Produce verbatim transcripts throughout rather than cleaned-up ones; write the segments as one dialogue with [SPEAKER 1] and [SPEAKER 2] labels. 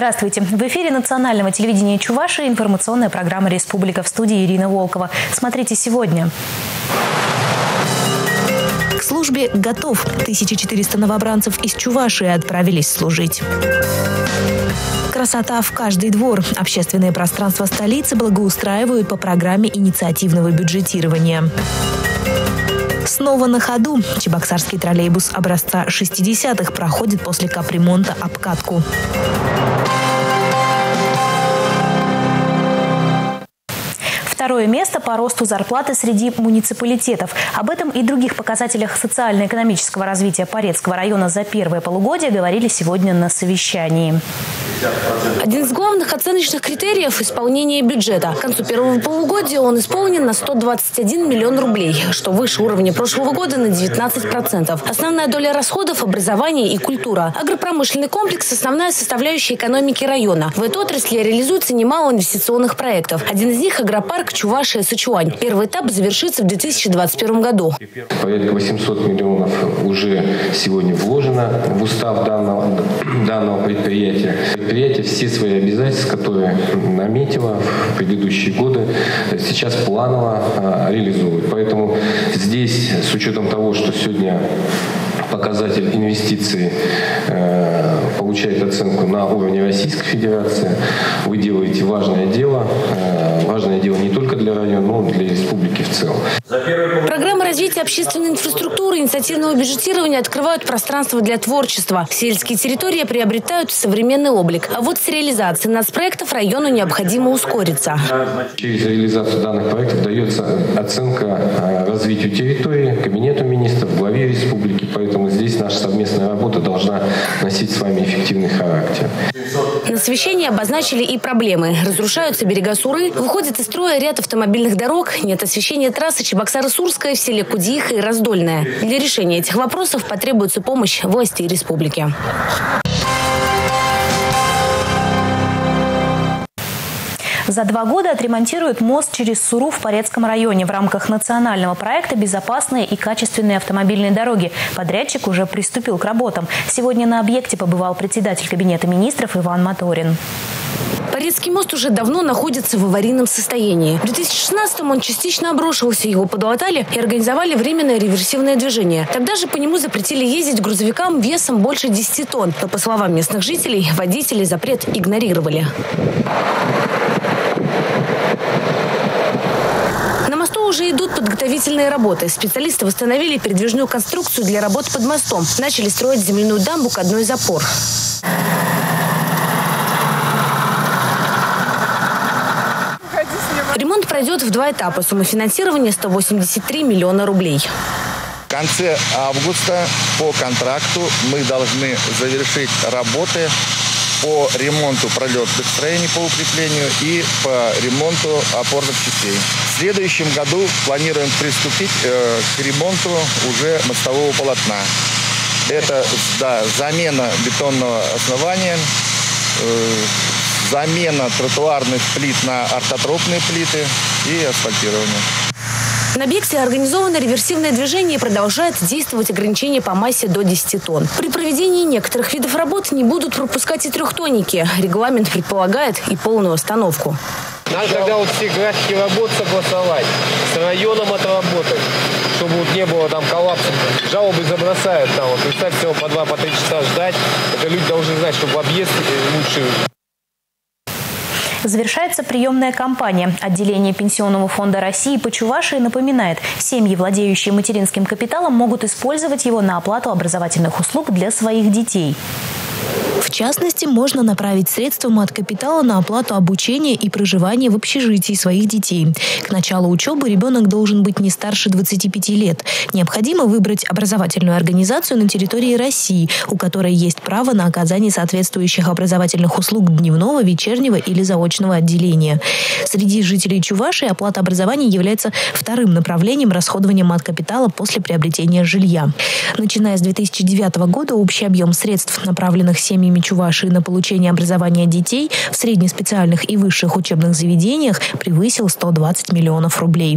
[SPEAKER 1] Здравствуйте. В эфире национального телевидения Чувашии информационная программа «Республика», в студии Ирина Волкова. Смотрите сегодня. К службе готов. тысяча четыреста новобранцев из Чувашии отправились служить. Красота в каждый двор. Общественное пространство столицы благоустраивают по программе инициативного бюджетирования. Снова на ходу. Чебоксарский троллейбус образца шестидесятых проходит после капремонта обкатку. Второе место по росту зарплаты среди муниципалитетов. Об этом и других показателях социально-экономического развития Порецкого района за первое полугодие говорили сегодня на совещании.
[SPEAKER 2] Один из главных оценочных критериев – исполнение бюджета. К концу первого полугодия он исполнен на сто двадцать один миллион рублей, что выше уровня прошлого года на девятнадцать процентов. Основная доля расходов – образование и культура. Агропромышленный комплекс – основная составляющая экономики района. В этой отрасли реализуется немало инвестиционных проектов. Один из них – агропарк Чувашия-Сычуань. Первый этап завершится в две тысячи двадцать первом году.
[SPEAKER 3] Порядка восемьсот миллионов уже сегодня вложено в устав данного, данного предприятия. Предприятие все свои обязательства, которые наметило в предыдущие годы, сейчас планово а, реализует. Поэтому здесь, с учетом того, что сегодня показатель инвестиций э, получает оценку на уровне Российской Федерации, вы делаете важное дело. Э, важное дело не только для района, но и для республики в целом.
[SPEAKER 2] Программы развития общественной инфраструктуры и инициативного бюджетирования открывают пространство для творчества. Сельские территории приобретают современный облик. А вот с реализацией нацпроектов району необходимо ускориться.
[SPEAKER 3] Через реализацию данных проектов дается оценка развитию территории, Кабинету министров, главе республики. Поэтому здесь наша совместная работа должна носить с вами эффективный характер.
[SPEAKER 2] На совещании обозначили и проблемы. Разрушаются берега Суры, выходит из строя ряд автомобильных дорог, нет освещения трассы Чебоксары-Сурская в селе Кудииха и Раздольная. Для решения этих вопросов потребуется помощь властей республики.
[SPEAKER 1] За два года отремонтируют мост через Суру в Порецком районе в рамках национального проекта «Безопасные и качественные автомобильные дороги». Подрядчик уже приступил к работам. Сегодня на объекте побывал председатель Кабинета министров Иван Моторин.
[SPEAKER 2] Порецкий мост уже давно находится в аварийном состоянии. В две тысячи шестнадцатом он частично обрушился, его подлатали и организовали временное реверсивное движение. Тогда же по нему запретили ездить грузовикам весом больше десяти тонн. Но, по словам местных жителей, водители запрет игнорировали. На мосту уже идут подготовительные работы. Специалисты восстановили передвижную конструкцию для работ под мостом. Начали строить земляную дамбу к одной из опор. Ремонт пройдет в два этапа. Сумма финансирования сто восемьдесят три миллиона рублей.
[SPEAKER 4] В конце августа по контракту мы должны завершить работы по ремонту пролетных строений по укреплению и по ремонту опорных частей. В следующем году планируем приступить э, к ремонту уже мостового полотна. Это да, замена бетонного основания, э, замена тротуарных плит на ортотропные плиты и асфальтирование.
[SPEAKER 2] На объекте организовано реверсивное движение и продолжает действовать ограничение по массе до десяти тонн. При проведении некоторых видов работ не будут пропускать и трехтонники. Регламент предполагает и полную остановку.
[SPEAKER 5] Надо тогда вот все графики работ согласовать, с районом отработать, чтобы вот не было там коллапса. Жалобы забросают там, вот представьте, всего по два, по три часа ждать. Это люди должны знать, чтобы объезд лучше.
[SPEAKER 1] Завершается приемная кампания. Отделение Пенсионного фонда России по Чувашии напоминает, семьи, владеющие материнским капиталом, могут использовать его на оплату образовательных услуг для своих детей. В частности, можно направить средства мат-капитала на оплату обучения и проживания в общежитии своих детей. К началу учебы ребенок должен быть не старше двадцати пяти лет. Необходимо выбрать образовательную организацию на территории России, у которой есть право на оказание соответствующих образовательных услуг дневного, вечернего или заочного отделения. Среди жителей Чувашии оплата образования является вторым направлением расходования мат-капитала после приобретения жилья. Начиная с две тысячи девятого года общий объем средств, направленных семьями Чувашии на получение образования детей в среднеспециальных и высших учебных заведениях, превысил сто двадцать миллионов рублей.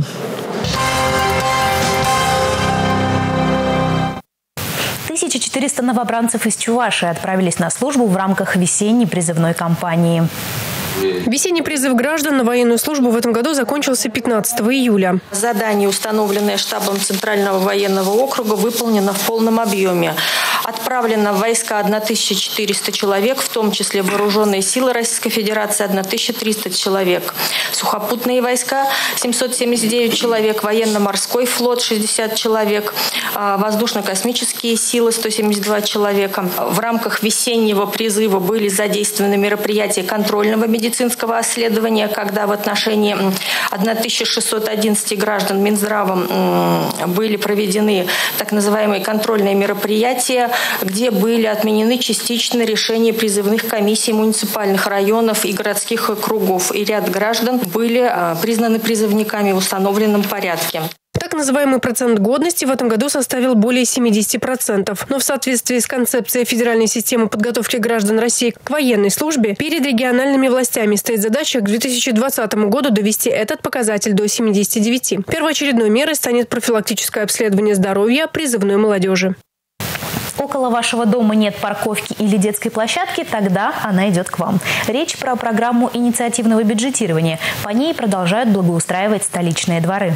[SPEAKER 1] тысяча четыреста новобранцев из Чувашии отправились на службу в рамках весенней призывной кампании.
[SPEAKER 6] Весенний призыв граждан на военную службу в этом году закончился пятнадцатого июля.
[SPEAKER 7] Задание, установленное штабом Центрального военного округа, выполнено в полном объеме. Отправлено в войска тысяча четыреста человек, в том числе вооруженные силы Российской Федерации тысяча триста человек. Сухопутные войска семьсот семьдесят девять человек, военно-морской флот шестьдесят человек, воздушно-космические силы сто семьдесят два человека. В рамках весеннего призыва были задействованы мероприятия контрольного медицинского обследования, когда в отношении тысяча шестьсот одиннадцать граждан Минздравом были проведены так называемые контрольные мероприятия, где были отменены частично решения призывных комиссий муниципальных районов и городских округов. И ряд граждан были признаны призывниками в установленном порядке.
[SPEAKER 6] Так называемый процент годности в этом году составил более семидесяти процентов. Но в соответствии с концепцией федеральной системы подготовки граждан России к военной службе, перед региональными властями стоит задача к две тысячи двадцатому году довести этот показатель до семидесяти девяти. Первоочередной мерой станет профилактическое обследование здоровья призывной молодежи.
[SPEAKER 1] Около вашего дома нет парковки или детской площадки, тогда она идет к вам. Речь про программу инициативного бюджетирования. По ней продолжают благоустраивать столичные дворы.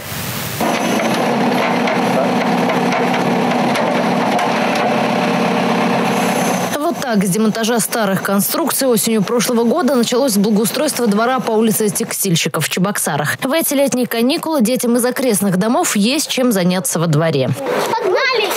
[SPEAKER 2] Вот так, с демонтажа старых конструкций осенью прошлого года началось благоустройство двора по улице Текстильщиков в Чебоксарах. В эти летние каникулы детям из окрестных домов есть чем заняться во дворе. Погнали!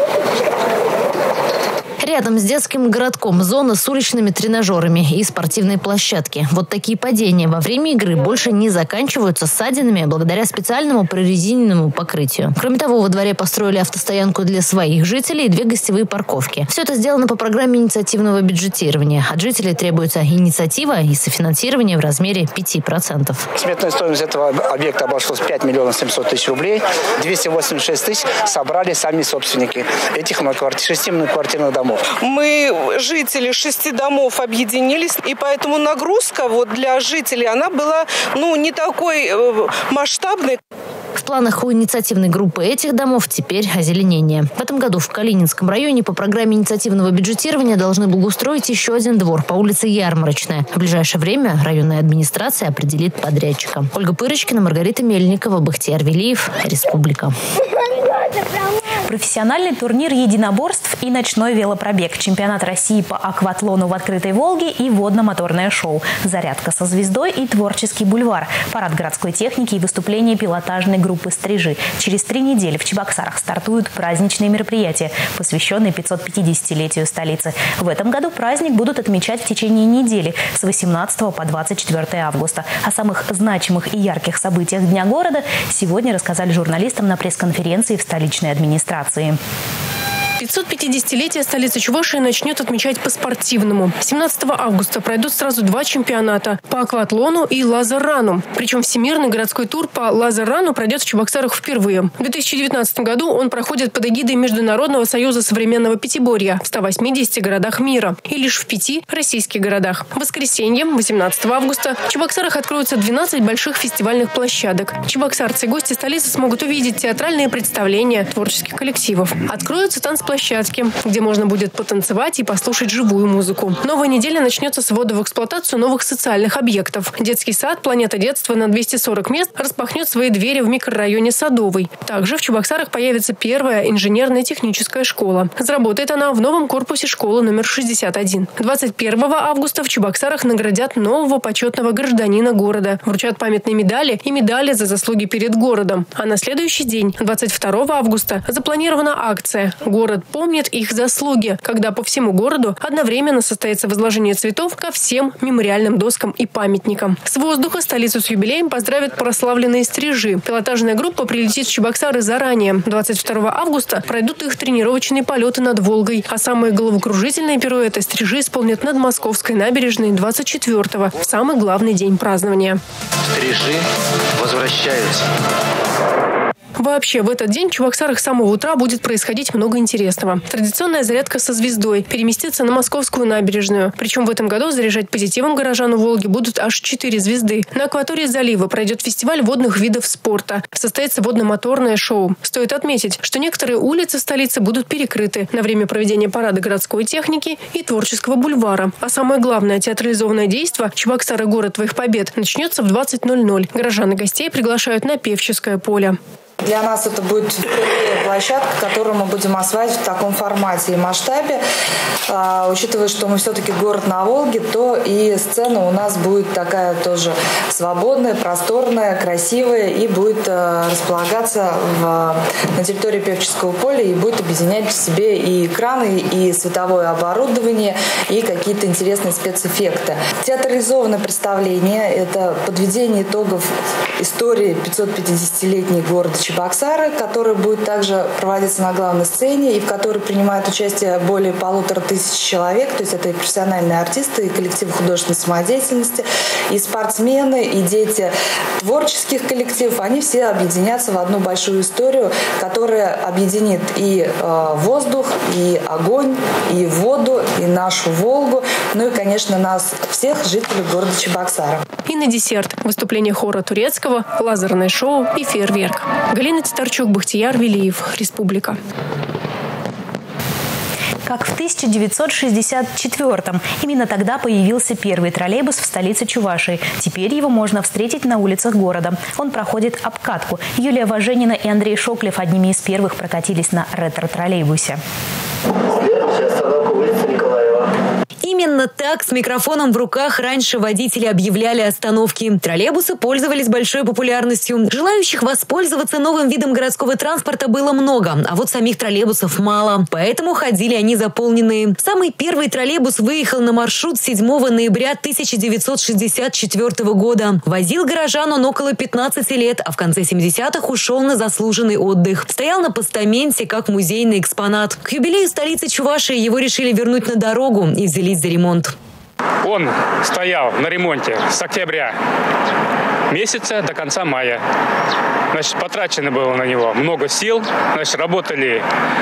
[SPEAKER 2] Рядом с детским городком зона с уличными тренажерами и спортивной площадки. Вот такие падения во время игры больше не заканчиваются ссадинами благодаря специальному прорезиненному покрытию. Кроме того, во дворе построили автостоянку для своих жителей и две гостевые парковки. Все это сделано по программе инициативного бюджетирования. От жителей требуется инициатива и софинансирование в размере пяти процентов.
[SPEAKER 8] Сметная стоимость этого объекта обошлась пять миллионов семьсот тысяч рублей. двести восемьдесят шесть тысяч собрали сами собственники этих шести многоквартирных домов.
[SPEAKER 9] Мы, жители шести домов, объединились, и поэтому нагрузка вот для жителей, она была ну, не такой э, масштабной.
[SPEAKER 2] В планах у инициативной группы этих домов теперь озеленение. В этом году в Калининском районе по программе инициативного бюджетирования должны благоустроить еще один двор по улице Ярмарочная. В ближайшее время районная администрация определит подрядчика. Ольга Пырочкина, Маргарита Мельникова, Бахтияр Велиев, Республика.
[SPEAKER 1] Профессиональный турнир единоборств и ночной велопробег. Чемпионат России по акватлону в открытой Волге и водно-моторное шоу. Зарядка со звездой и творческий бульвар. Парад городской техники и выступление пилотажной группы «Стрижи». Через три недели в Чебоксарах стартуют праздничные мероприятия, посвященные пятьсот пятидесятилетию столицы. В этом году праздник будут отмечать в течение недели с восемнадцатого по двадцать четвёртое августа. О самых значимых и ярких событиях Дня города сегодня рассказали журналистам на пресс-конференции в столичной администрации.
[SPEAKER 6] пятьсот пятидесятилетие столицы Чувашии начнет отмечать по-спортивному. семнадцатого августа пройдут сразу два чемпионата – по акватлону и лазер-рану. Причем всемирный городской тур по лазер-рану пройдет в Чебоксарах впервые. В две тысячи девятнадцатом году он проходит под эгидой Международного союза современного пятиборья в ста восьмидесяти городах мира и лишь в пяти российских городах. В воскресенье, восемнадцатого августа, в Чебоксарах откроются двенадцать больших фестивальных площадок. Чебоксарцы и гости столицы смогут увидеть театральные представления творческих коллективов. Откроются танцплощадки, где можно будет потанцевать и послушать живую музыку. Новая неделя начнется с ввода в эксплуатацию новых социальных объектов. Детский сад «Планета детства» на двести сорок мест распахнет свои двери в микрорайоне Садовый. Также в Чебоксарах появится первая инженерная техническая школа. Заработает она в новом корпусе школы номер шестьдесят один. двадцать первого августа в Чебоксарах наградят нового почетного гражданина города. Вручат памятные медали и медали за заслуги перед городом. А на следующий день, двадцать второго августа, запланирована акция «Город помнит их заслуги», когда по всему городу одновременно состоится возложение цветов ко всем мемориальным доскам и памятникам. С воздуха столицу с юбилеем поздравят прославленные «Стрижи». Пилотажная группа прилетит в Чебоксары заранее. двадцать второго августа пройдут их тренировочные полеты над Волгой, а самые головокружительные пируэты «Стрижи» исполнят над Московской набережной двадцать четвёртого, в самый главный день празднования.
[SPEAKER 8] «Стрижи» возвращаются.
[SPEAKER 6] Вообще, в этот день в Чебоксарах с самого утра будет происходить много интересного. Традиционная зарядка со звездой переместится на Московскую набережную. Причем в этом году заряжать позитивом горожан у Волги будут аж четыре звезды. На акватории залива пройдет фестиваль водных видов спорта. Состоится водно-моторное шоу. Стоит отметить, что некоторые улицы столицы будут перекрыты на время проведения парада городской техники и творческого бульвара. А самое главное, театрализованное действо «Чебоксары. Город твоих побед» начнется в двадцать ноль ноль. Горожан и гостей приглашают на Певческое поле.
[SPEAKER 10] Для нас это будет первая площадка, которую мы будем осваивать в таком формате и масштабе. А, учитывая, что мы все-таки город на Волге, то и сцена у нас будет такая тоже свободная, просторная, красивая и будет а, располагаться в, на территории Певческого поля и будет объединять в себе и экраны, и световое оборудование, и какие-то интересные спецэффекты. Театрализованное представление – это подведение итогов истории пятисотпятидесятилетней города Чебоксары, который будет также проводиться на главной сцене и в которой принимает участие более полутора тысяч человек. То есть это и профессиональные артисты, и коллективы художественной самодеятельности, и спортсмены, и дети творческих коллективов. Они все объединятся в одну большую историю, которая объединит и э, воздух, и огонь, и воду, и нашу Волгу, ну и, конечно, нас всех, жителей города Чебоксары.
[SPEAKER 6] И на десерт выступление хора турецкого, лазерное шоу и фейерверк. Галина Титарчук, Бахтияр Велиев, Республика.
[SPEAKER 1] Как в тысяча девятьсот шестьдесят четвёртом. Именно тогда появился первый троллейбус в столице Чувашии. Теперь его можно встретить на улицах города. Он проходит обкатку. Юлия Важенина и Андрей Шоклев одними из первых прокатились на ретро-троллейбусе.
[SPEAKER 11] Следующая остановка улица Николаева.
[SPEAKER 12] Именно так с микрофоном в руках раньше водители объявляли остановки. Троллейбусы пользовались большой популярностью. Желающих воспользоваться новым видом городского транспорта было много, а вот самих троллейбусов мало. Поэтому ходили они заполненные. Самый первый троллейбус выехал на маршрут седьмого ноября тысяча девятьсот шестьдесят четвёртого года. Возил горожан он около пятнадцати лет, а в конце семидесятых ушел на заслуженный отдых. Стоял на постаменте как музейный экспонат. К юбилею столицы Чувашии его решили вернуть на дорогу и взялись за ремонт.
[SPEAKER 13] Он стоял на ремонте с октября месяца до конца мая. Значит, потрачено было на него много сил. Значит, работали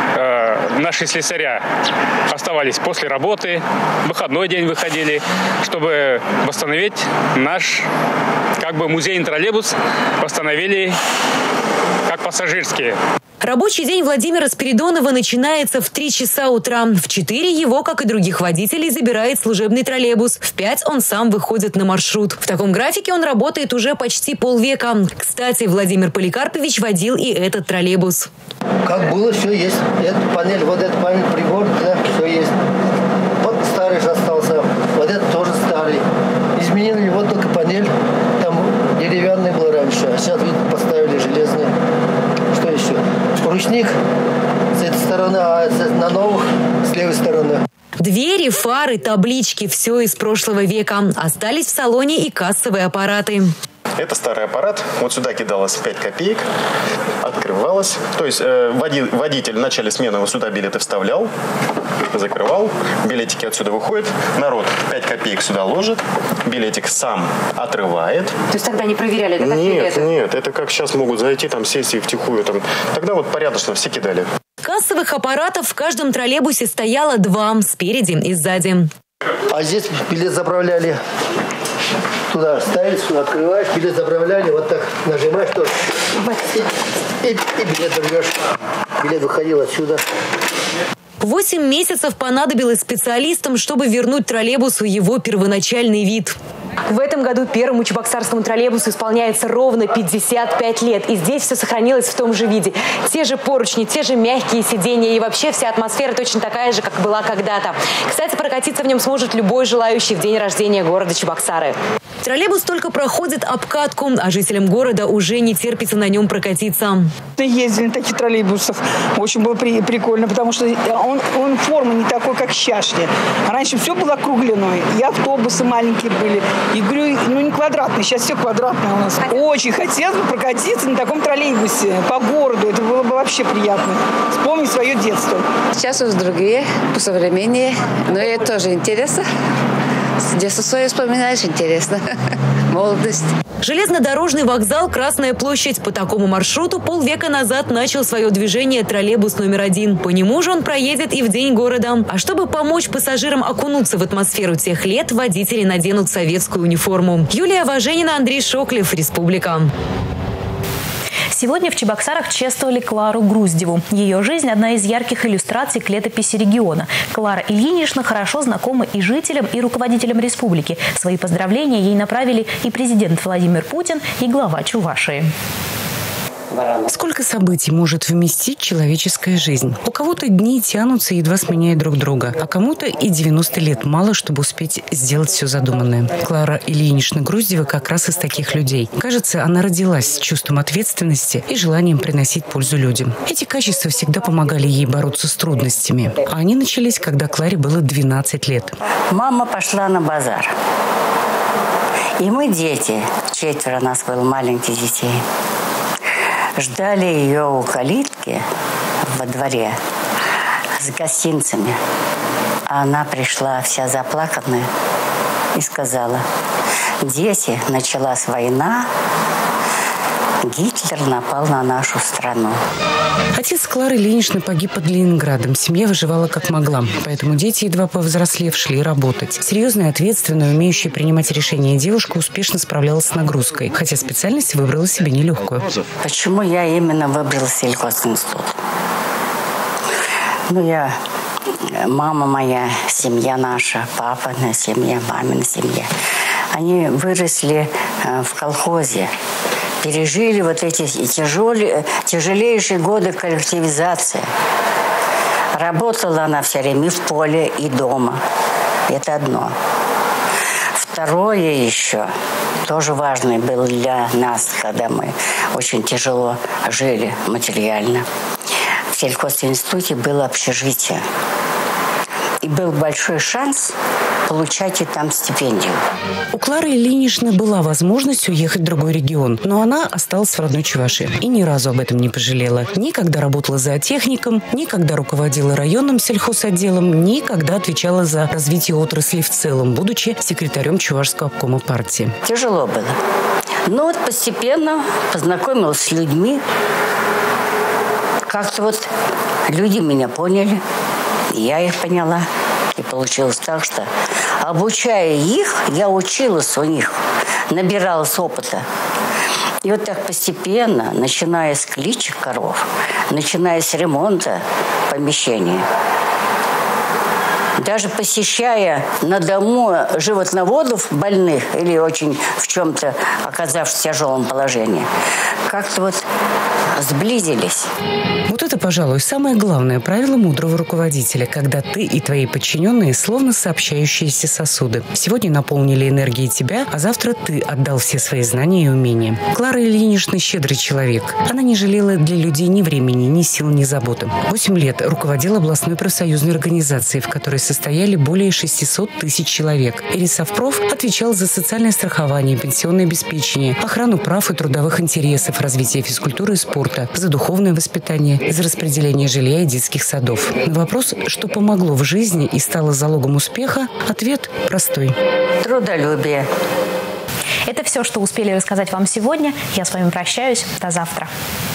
[SPEAKER 13] э, наши слесаря, оставались после работы, в выходной день выходили, чтобы восстановить наш как бы музейный троллейбус, восстановили как пассажирские.
[SPEAKER 12] Рабочий день Владимира Спиридонова начинается в три часа утра. В четыре его, как и других водителей, забирает служебный троллейбус. В пять он сам выходит на маршрут. В таком графике он работает уже почти полвека. Кстати, Владимир Поликарпович водил и этот троллейбус.
[SPEAKER 11] Как было, все есть. Эта панель, вот эта панель, прибор, да, все есть. Вот старый же остался. Вот этот тоже старый. Изменили вот только панель. Там деревянный был раньше, а сейчас, видно, поставили железный. Что еще? Ручник с этой стороны, а на новых с левой стороны.
[SPEAKER 12] Двери, фары, таблички – все из прошлого века. Остались в салоне и кассовые аппараты.
[SPEAKER 14] Это старый аппарат. Вот сюда кидалось пять копеек, открывалось. То есть э, води, водитель в начале смены вот сюда билеты вставлял, закрывал, билетики отсюда выходят, народ пять копеек сюда ложит, билетик сам отрывает. То
[SPEAKER 12] есть тогда не проверяли, это как
[SPEAKER 14] Нет,
[SPEAKER 12] билеты?
[SPEAKER 14] нет, это как сейчас могут зайти, там сесть и втихую. Там. Тогда вот порядочно все кидали.
[SPEAKER 12] Кассовых аппаратов в каждом троллейбусе стояло два, спереди и сзади.
[SPEAKER 11] А здесь билет заправляли. Туда ставишь, сюда открываешь, билет заправляли, вот так нажимаешь тоже. И, и, и билет рвешь. Билет выходил отсюда.
[SPEAKER 12] Восемь месяцев понадобилось специалистам, чтобы вернуть троллейбусу его первоначальный вид. В этом году первому чебоксарскому троллейбусу исполняется ровно пятьдесят пять лет. И здесь все сохранилось в том же виде. Те же поручни, те же мягкие сиденья. И вообще вся атмосфера точно такая же, как была когда-то. Кстати, прокатиться в нем сможет любой желающий в день рождения города Чебоксары. Троллейбус только проходит обкатку, а жителям города уже не терпится на нем прокатиться.
[SPEAKER 15] Ездили на таких троллейбусах. Очень было при, прикольно, потому что он, он формы не такой, как сейчас. Раньше все было округленное. И автобусы маленькие были. И говорю, ну не квадратные, сейчас все квадратное у нас. Очень хотелось бы прокатиться на таком троллейбусе по городу. Это было бы вообще приятно. Вспомнить свое детство.
[SPEAKER 16] Сейчас у нас другие, посовременнее. Но это тоже интересно. Детство свое вспоминаешь, интересно. Молодость.
[SPEAKER 12] Железнодорожный вокзал «Красная площадь». По такому маршруту полвека назад начал свое движение троллейбус номер один. По нему же он проедет и в День города. А чтобы помочь пассажирам окунуться в атмосферу тех лет, водители наденут советскую униформу. Юлия Важенина, Андрей Шоклев, Республика.
[SPEAKER 1] Сегодня в Чебоксарах чествовали Клару Груздеву. Ее жизнь – одна из ярких иллюстраций к летописи региона. Клара Ильинична хорошо знакома и жителям, и руководителям республики. Свои поздравления ей направили и президент Владимир Путин, и глава Чувашии.
[SPEAKER 17] Сколько событий может вместить человеческая жизнь? У кого-то дни тянутся, едва сменяя друг друга, а кому-то и девяносто лет мало, чтобы успеть сделать все задуманное. Клара Ильинична Груздева как раз из таких людей. Кажется, она родилась с чувством ответственности и желанием приносить пользу людям. Эти качества всегда помогали ей бороться с трудностями. А они начались, когда Кларе было двенадцать лет.
[SPEAKER 18] Мама пошла на базар. И мы дети, четверо нас было маленьких детей, ждали ее у калитки во дворе с гостинцами. А она пришла вся заплаканная и сказала: дети, началась война, Гитлер напал на нашу страну.
[SPEAKER 17] Отец Клары Ильиничны погиб под Ленинградом. Семья выживала как могла. Поэтому дети, едва повзрослев, шли работать. Серьезная, ответственная, умеющая принимать решения девушка успешно справлялась с нагрузкой. Хотя специальность выбрала себе нелегкую.
[SPEAKER 18] Почему я именно выбрала сельхозинститут? Ну, я... Мама моя, семья наша, папина семья, мамина семья. Они выросли в колхозе. Пережили вот эти тяжелые, тяжелейшие годы коллективизации. Работала она все время и в поле, и дома. Это одно. Второе еще, тоже важное было для нас, когда мы очень тяжело жили материально. В сельхозинституте было общежитие. И был большой шанс получать и там стипендию.
[SPEAKER 17] У Клары Ильиничны была возможность уехать в другой регион, но она осталась в родной Чувашии и ни разу об этом не пожалела. Ни когда работала зоотехником, ни когда руководила районным сельхозотделом, ни когда отвечала за развитие отрасли в целом, будучи секретарем Чувашского обкома партии.
[SPEAKER 18] Тяжело было. Но вот постепенно познакомилась с людьми. Как-то вот люди меня поняли. Я их поняла. И получилось так, что, обучая их, я училась у них, набиралась опыта. И вот так постепенно, начиная с кличек коров, начиная с ремонта помещения, даже посещая на дому животноводов больных или очень в чем-то оказавшись в тяжелом положении, как-то вот сблизились.
[SPEAKER 17] Вот это, пожалуй, самое главное правило мудрого руководителя, когда ты и твои подчиненные словно сообщающиеся сосуды. Сегодня наполнили энергией тебя, а завтра ты отдал все свои знания и умения. Клара Ильинична щедрый человек. Она не жалела для людей ни времени, ни сил, ни заботы. Восемь лет руководила областной профсоюзной организацией, в которой состояли более шестисот тысяч человек. Ирисовпроф отвечал за социальное страхование, пенсионное обеспечение, охрану прав и трудовых интересов, развитие физкультуры и спорта, за духовное воспитание, за распределение жилья и детских садов. На вопрос, что помогло в жизни и стало залогом успеха, ответ простой.
[SPEAKER 18] Трудолюбие.
[SPEAKER 1] Это все, что успели рассказать вам сегодня. Я с вами прощаюсь. До завтра.